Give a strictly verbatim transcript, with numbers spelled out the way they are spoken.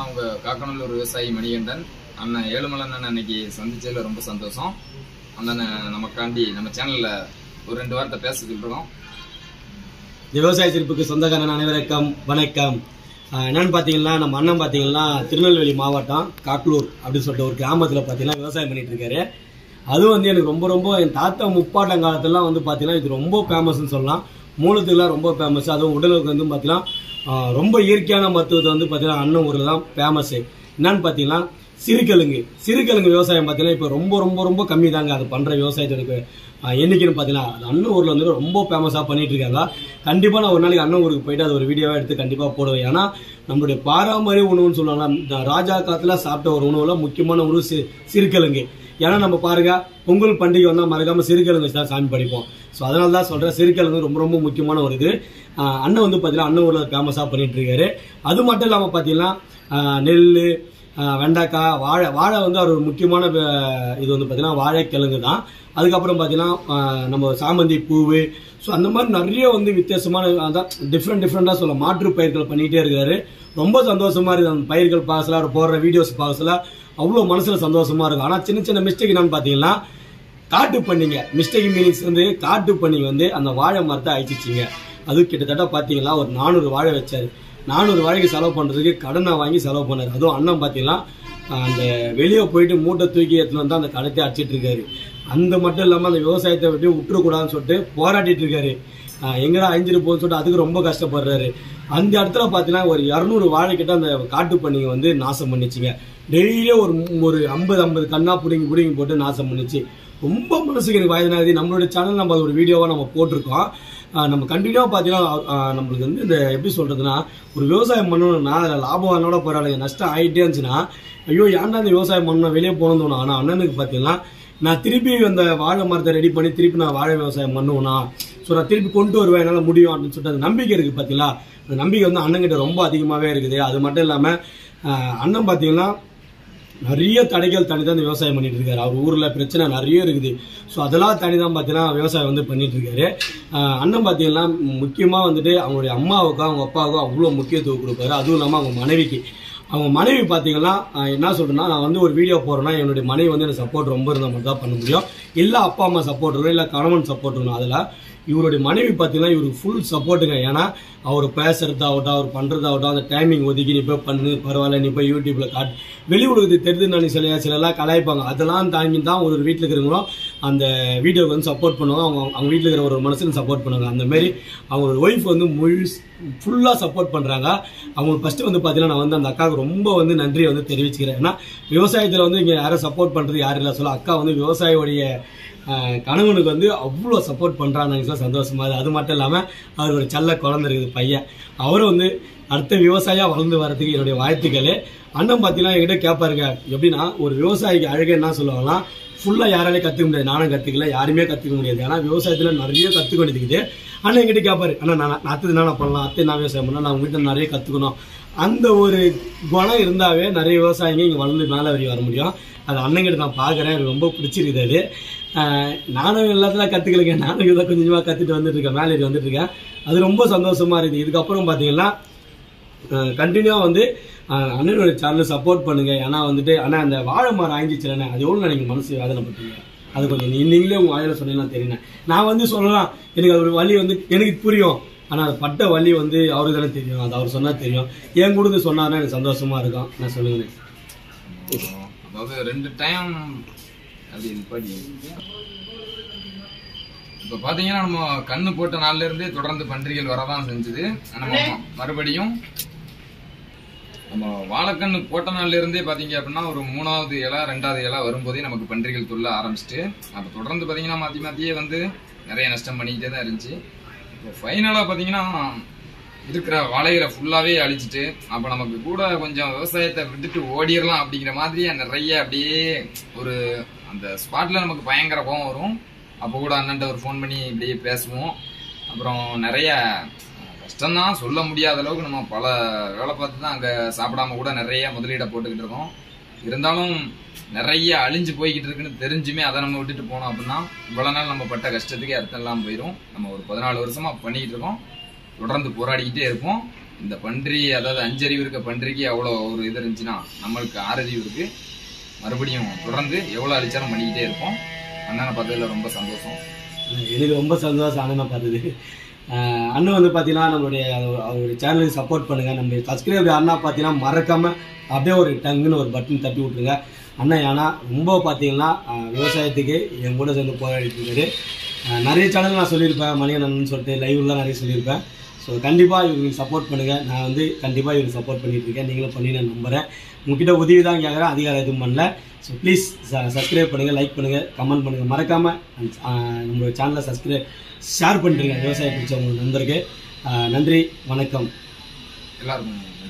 நான் உங்க காக்கநல்லூர் விவசாயி மணிகண்டன். அண்ணன் ஏழுமலை அண்ணன் அன்னைக்கு சந்திச்சதுல ரொம்ப சந்தோஷம். அண்ணனை நமக்காண்டி நம்ம சேனல்ல ஒரு ரெண்டு வார்த்தை பேச சொல்றோம். விவசாய சிறப்புக்கு சொந்தக்காரன் அனைவருக்கும் வணக்கம். என்னன்னு பாத்தீங்கன்னா, நம்ம அண்ணன் பாத்தீங்கன்னா திருநெல்வேலி மாவட்டம் காக்கலூர் அப்படின்னு சொல்லிட்டு ஒரு கிராமத்துல பாத்தீங்கன்னா விவசாயம் பண்ணிட்டு இருக்காரு. அதுவும் வந்து எனக்கு ரொம்ப ரொம்ப என் தாத்தா முப்பாட்டம் காலத்துலாம் வந்து பாத்தீங்கன்னா இது ரொம்ப ஃபேமஸ்ன்னு சொல்லலாம். மூலத்துக்குலாம் ரொம்ப ஃபேமஸ். அதுவும் உடலுக்கு வந்து பாத்தீங்கன்னா ரொம்ப இயற்கையான மருத்துவத்தை வந்து பாத்தீங்கன்னா அண்ணன் ஊர்ல தான் ஃபேமஸ். என்னன்னு பாத்தீங்கன்னா சிறுகிழங்கு சிறுகிழங்கு விவசாயம் பாத்தீங்கன்னா இப்ப ரொம்ப ரொம்ப ரொம்ப கம்மி தாங்க. அது பண்ற விவசாயத்துக்கு என்னைக்குன்னு பாத்தீங்கன்னா அது அண்ணன் ஊர்ல வந்து ரொம்ப ஃபேமஸா பண்ணிட்டு இருக்காங்க. கண்டிப்பா நான் ஒரு நாளைக்கு அண்ணன் ஊருக்கு போயிட்டு அது ஒரு வீடியோவா எடுத்து கண்டிப்பா போடுவேன். ஏன்னா நம்மளுடைய பாரம்பரிய உணவுன்னு சொல்லுவாங்க. ராஜா காலத்துல சாப்பிட்ட ஒரு உணவுல முக்கியமான உணவு சிறுகிழங்கு. ஏன்னா நம்ம பாருங்க, பொங்கல் பண்டிகை வந்தா மறக்காம சிறுகிழங்கு வச்சு தான் சாமி படிப்போம். ஸோ அதனால தான் சொல்றேன், சிறுகிழங்கு ரொம்ப ரொம்ப முக்கியமான ஒரு இது. அண்ணன் வந்து பாத்தீங்கன்னா அண்ணன் ஊர்ல ஃபேமஸா பண்ணிட்டு இருக்காரு. அது மட்டும் இல்லாம பாத்தீங்கன்னா நெல், வெண்டைக்காய், வாழை வாழை வந்து அவர் ஒரு முக்கியமான இது வந்து பாத்தீங்கன்னா வாழைக்கிழங்கு தான். அதுக்கப்புறம் பாத்தீங்கன்னா நம்ம சாமந்தி பூவு, ஸோ அந்த மாதிரி நிறைய வந்து வித்தியாசமான அதான் டிஃப்ரெண்ட் டிஃப்ரெண்டா சொல்ல மாற்று பயிர்கள் பண்ணிட்டே இருக்காரு. ரொம்ப சந்தோஷமா இருக்கு அந்த பயிர்கள் பார்க்கல, அவர் போடுற வீடியோஸ் பார்க்கல, அவ்வளவு மனசுல சந்தோஷமா இருக்கும். ஆனா சின்ன சின்ன மிஸ்டேக் என்னன்னு பாத்தீங்கன்னா, காட்டு பண்ணிங்க மிஸ்டேக் மீனிங்ஸ் வந்து காட்டு பண்ணி வந்து அந்த வாழை மரத்தை அழிச்சிச்சிங்க. அது கிட்டத்தட்ட பாத்தீங்கன்னா ஒரு நானூறு வாழை வச்சாரு. நானூறு வாழைக்கு செலவு பண்றதுக்கு கடனை வாங்கி செலவு பண்ணாரு. அதுவும் அண்ணன் பாத்தீங்கன்னா அந்த வெளியே போயிட்டு மூட்டை தூக்கி எடுத்துன்னு வந்து அந்த கடத்தை அடிச்சிட்டு இருக்காரு. அந்த மட்டும் இல்லாம அந்த விவசாயத்தை விட்டு விட்டுறக்கூடாதுன்னு சொல்லிட்டு போராடிட்டு இருக்காரு. எங்கடா அழிஞ்சிட்டு போன்னு சொல்லிட்டு அதுக்கு ரொம்ப கஷ்டப்படுறாரு. அந்த இடத்துல பாத்தீங்கன்னா ஒரு இருநூறு வாழை கிட்ட அந்த காட்டு பண்ணிங்க வந்து நாசம் பண்ணிச்சுங்க. டெய்லியும் ஒரு ஒரு ஐம்பது ஐம்பது கண்ணா புடிங்கி புடிங்கி போட்டு நாசம் பண்ணிச்சு. ரொம்ப மனசுக்கு எனக்கு வயதானது. நம்மளுடைய சேனல் நம்ம ஒரு வீடியோவா நம்ம போட்டிருக்கோம். நம்ம கண்டினியூவா பாத்தீங்கன்னா நம்மளுக்கு வந்து இந்த எப்படி சொல்றதுன்னா, ஒரு விவசாயம் பண்ணணும்னா அதில் லாபவானோட பரவாயில்ல, நஷ்டம் ஆகிட்டே இருந்துச்சுன்னா ஐயோ ஏன்டா இந்த விவசாயம் பண்ணணும் வெளியே போகணும்னு தோணும். ஆனா அண்ணனுக்கு பாத்தீங்கன்னா நான் திருப்பி அந்த வாழை மரத்தை ரெடி பண்ணி திருப்பி நான் வாழை விவசாயம் பண்ணுவேனா, ஸோ நான் திருப்பி கொண்டு வருவேன், என்னால் முடியும் அப்படின்னு சொல்லிட்டு அந்த நம்பிக்கை இருக்கு பாத்தீங்களா. அந்த நம்பிக்கை வந்து அண்ணன்கிட்ட ரொம்ப அதிகமாகவே இருக்குது. அது மட்டும் இல்லாம அண்ணன் பாத்தீங்கன்னா நிறைய தடைகள் தனி தான் விவசாயம் பண்ணிட்டு இருக்காரு. அவர் ஊர்ல பிரச்சனை நிறைய இருக்குது. ஸோ அதெல்லாம் தனி தான் பாத்தீங்கன்னா விவசாயம் வந்து பண்ணிட்டு இருக்காரு. அண்ணன் பாத்தீங்கன்னா முக்கியமா வந்துட்டு அவங்களுடைய அம்மாவுக்கும் அவங்க அப்பாவுக்கும் அவ்வளவு முக்கியத்துவம் கொடுப்பாரு. அதுவும் இல்லாம அவங்க மனைவிக்கு அவங்க மனைவி பாத்தீங்கன்னா என்ன சொல்றேன்னா, நான் வந்து ஒரு வீடியோ போறேன்னா என்னுடைய மனைவி வந்து எனக்கு சப்போர்ட் ரொம்ப இருந்தால் மட்டும் தான் பண்ண முடியும். இல்ல அப்பா அம்மா சப்போர்ட் இருக்கணும், இல்ல கணவன் சப்போர்ட் இருக்கணும். அதுல இவருடைய மனைவி பாத்தீங்கன்னா இவருக்கு ஃபுல் சப்போர்ட்டுங்க. ஏன்னா அவர் பேசுறதாகட்டும், அவர் பண்றதாகட்டும், அந்த டைமிங் ஒதுக்கி நீ போய் பண்ணு பரவாயில்ல, நீ போய் யூடியூப்ல காட்டு, வெளி உலகத்துக்கு தெரிஞ்சு நான் சில சில எல்லாம் கலாய்ப்பாங்க. அதெல்லாம் தாங்கி தான் ஒரு வீட்டில் இருக்கிறவங்களும் அந்த வீடியோக்கு வந்து சப்போர்ட் பண்ணுவாங்க. அவங்க அவங்க வீட்டில் இருக்கிற ஒரு மனுஷனுக்கு சப்போர்ட் பண்ணுவாங்க. அந்த மாதிரி அவங்களோட ஒய்ஃப் வந்து முழு ஃபுல்லா சப்போர்ட் பண்றாங்க. அவங்களுக்கு ஃபர்ஸ்ட் வந்து பாத்தீங்கன்னா நான் வந்து அந்த அக்காவுக்கு ரொம்ப வந்து நன்றியை வந்து தெரிவிச்சுக்கிறேன். ஏன்னா விவசாயத்துல வந்து இங்க யாரும் சப்போர்ட் பண்றது யாரும் இல்லை சொல்ல, அக்கா வந்து விவசாயியோடைய கணவனுக்கு வந்து அவ்வளோ சப்போர்ட் பண்றாங்க. சந்தோஷமா இருக்கு. அது மட்டும் இல்லாம அவர் ஒரு செல்ல குழந்தை இருக்குது பையன். அவரும் வந்து அடுத்த விவசாயியா வளர்ந்து வர்றதுக்கு என்னுடைய வாழ்த்துக்கள். அண்ணன் பாத்தீங்கன்னா என்கிட்ட கேட்பாருங்க, எப்படின்னா ஒரு விவசாயிக்கு அழகே என்ன சொல்லுவாங்கன்னா, ஃபுல்லா யாராலையும் கத்துக்க முடியாது. நானும் கத்துக்கல, யாருமே கத்துக்க முடியாது. ஏன்னா விவசாயத்துல நிறைய கத்துக்க வேண்டியது. அண்ணன் என்கிட்ட கேட்பாரு, அண்ணா நான் அத்தை என்ன பண்ணலாம், அத்தை நான் விவசாயம் பண்ணலாம், நான் வீட்டுல நிறைய கத்துக்கணும். அந்த ஒரு குணம் இருந்தாவே நிறைய விவசாயிங்க இங்க வளர்ந்து மேல வரி வர முடியும். அது அண்ணங்கிட்ட நான் பாக்குறேன், எனக்கு ரொம்ப பிடிச்சிருக்குது. அது நானும் எல்லாத்தையும் கத்துக்கலைங்க, நானும் இதை கொஞ்சம் கொஞ்சமா கத்துட்டு வந்துட்டு இருக்கேன், மேலே வந்துட்டு இருக்கேன். அது ரொம்ப சந்தோஷமா இருக்குது. இதுக்கப்புறம் பாத்தீங்கன்னா கண்டினியூவா வந்து அண்ணனோட சேனல் சப்போர்ட் பண்ணுங்க. ஏன்னா வந்துட்டு ஆனா அந்த வாழை மரம் ஆங்கிச்சுலண்ணே, அது எவ்வளவு நீங்க மனசு வேதனை பட்டீங்க, அது கொஞ்சம் நீங்களே உங்க வாயில சொன்னீங்கன்னா தெரியும். நான் வந்து சொல்லலாம், எனக்கு அது ஒரு வழி வந்து எனக்கு புரியும். ஆனா அது பட்ட வழி வந்து அவருக்கு தானே தெரியும். அது அவர் சொன்னா தெரியும். என் கூட சொன்னாருன்னா எனக்கு சந்தோஷமா இருக்கும். நான் சொல்லுங்க. அதாவது ரெண்டு டைம் அப்படி படி இப்ப பாத்தீங்கன்னா நம்ம கண்ணு போட்ட நாள்ல இருந்தே தொடர்ந்து பன்றிகள் வரதான் செஞ்சது. நம்ம மறுபடியும் நம்ம வாழைக்கண்ணு போட்ட நாள்ல இருந்தே பாத்தீங்க அப்படின்னா ஒரு மூணாவது இலை ரெண்டாவது இலை வரும்போதே நமக்கு பன்றிகள் தொல்ல ஆரம்பிச்சுட்டு அப்ப தொடர்ந்து பாத்தீங்கன்னா மாத்தி மாத்தியே வந்து நிறைய நஷ்டம் பண்ணிக்கிட்டே தான் இருந்துச்சு. இப்போ ஃபைனலா பாத்தீங்கன்னா இருக்கிற வாழைகளை ஃபுல்லாவே அழிச்சிட்டு அப்ப நமக்கு கூட கொஞ்சம் விவசாயத்தை விட்டுட்டு ஓடிடலாம் அப்படிங்கிற மாதிரியே நிறைய அப்படியே ஒரு அந்த ஸ்பாட்ல நமக்கு பயங்கர கோவம் வரும். அப்போ கூட அண்ணன்ட்ட ஒரு ஃபோன் பண்ணி இப்படியே பேசுவோம். அப்புறம் நிறைய கஷ்டம்தான், சொல்ல முடியாத அளவுக்கு நம்ம பல வேலை பார்த்து தான் அங்க சாப்பிடாம கூட நிறைய முதலீடை போட்டுக்கிட்டு இருக்கோம். இருந்தாலும் நிறைய அழிஞ்சு போய்கிட்டு இருக்குன்னு தெரிஞ்சுமே அதை நம்ம விட்டுட்டு போனோம் அப்படின்னா இவ்வளவு நாள் நம்ம பட்ட கஷ்டத்துக்கே அர்த்தம் இல்லாம போயிடும். நம்ம ஒரு பதினாலு வருஷமா பண்ணிக்கிட்டு இருக்கோம், தொடர்ந்து போராடிக்கிட்டே இருப்போம். இந்த பன்றி அதாவது அஞ்சறிவு இருக்க பன்றிக்கு அவ்வளோ ஒரு இது இருந்துச்சுன்னா நம்மளுக்கு ஆறறிவு இருக்கு. மறுபடியும் தொடர்ந்து எவ்வளோ அழிச்சாலும் பண்ணிக்கிட்டே இருப்போம். அண்ணனை பார்த்ததுல ரொம்ப சந்தோஷம். எனக்கு ரொம்ப சந்தோஷம் அண்ணனை பார்த்தது. அண்ணன் வந்து பார்த்தீங்கன்னா நம்மளுடைய அவருடைய சேனலுக்கு சப்போர்ட் பண்ணுங்கள். நம்மளுடைய சப்ஸ்கிரைபர் அண்ணா பார்த்தீங்கன்னா மறக்காமல் அப்படியே ஒரு டங்குன்னு ஒரு பட்டன் தட்டி விட்ருங்க. அண்ணன் ஏன்னா ரொம்ப பார்த்தீங்கன்னா விவசாயத்துக்கு என் கூட சேர்ந்து போராடிட்டு இருக்காரு. நிறைய சேனல் நான் சொல்லியிருப்பேன், மணியண்ணன் சொல்லிட்டு லைவ்லாம் நிறைய சொல்லியிருப்பேன். ஸோ கண்டிப்பாக இவங்களுக்கு சப்போர்ட் பண்ணுங்கள். நான் வந்து கண்டிப்பாக இவங்களுக்கு சப்போர்ட் பண்ணிகிட்ருக்கேன். நீங்களும் பண்ணி நான் நம்புகிறேன். உங்ககிட்ட உதவி தான் கேட்குறேன், அதிகாரம் எதுவும் பண்ணல. ஸோ ப்ளீஸ் சப்ஸ்கிரைப் பண்ணுங்கள், லைக் பண்ணுங்கள், கமெண்ட் பண்ணுங்கள். மறக்காமல் நம்மளோட சேனலை சப்ஸ்கிரைப் ஷேர் பண்ணிட்டுருங்க விவசாயம் பிடிச்சவங்க நண்பருக்கு. நன்றி, வணக்கம் எல்லாருக்கும்.